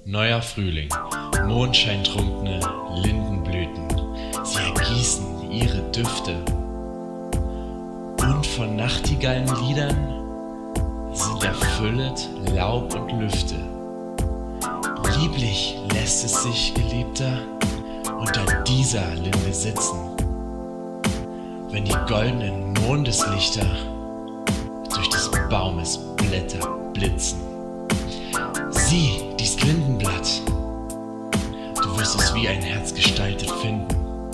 Neuer Frühling, mondscheintrunkene Lindenblüten, sie ergießen ihre Düfte. Und von Nachtigallenliedern sind erfüllet Laub und Lüfte. Lieblich lässt es sich, Geliebter, unter dieser Linde sitzen, wenn die goldenen Mondeslichter durch des Baumes Blätter blitzen. Sieh, dies Lindenblatt, du wirst es wie ein Herz gestaltet finden.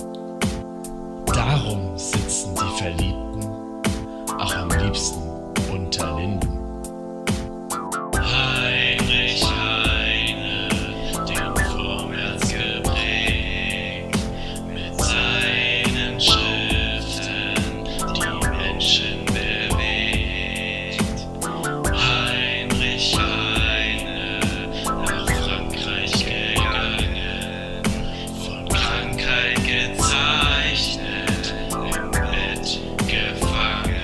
Darum sitzen die Verliebten auch am liebsten unter Linden. Heinrich Heine, den Vormärz geprägt, mit seinen Schriften die Menschen bewegt. Heinrich Heine, nach Frankreich gegangen, von Krankheit gezeichnet, im Bett gefangen.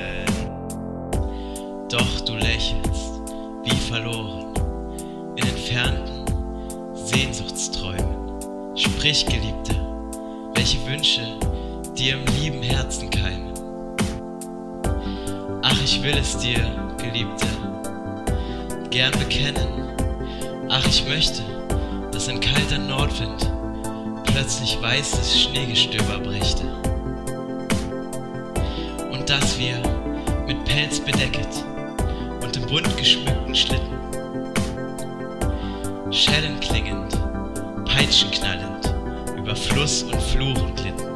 Doch du lächelst, wie verloren, in entfernten Sehnsuchtsträumen. Sprich, Geliebte, welche Wünsche dir im lieben Herzen keimen. Ach, ich will es dir, Geliebte, gern bekennen. Ach, ich möchte, dass ein kalter Nordwind plötzlich weißes Schneegestöber brächte. Und dass wir mit Pelz bedecket und im bunt geschmückten Schlitten, Schellen klingend, Peitschen knallend, über Fluss und Fluren glitten.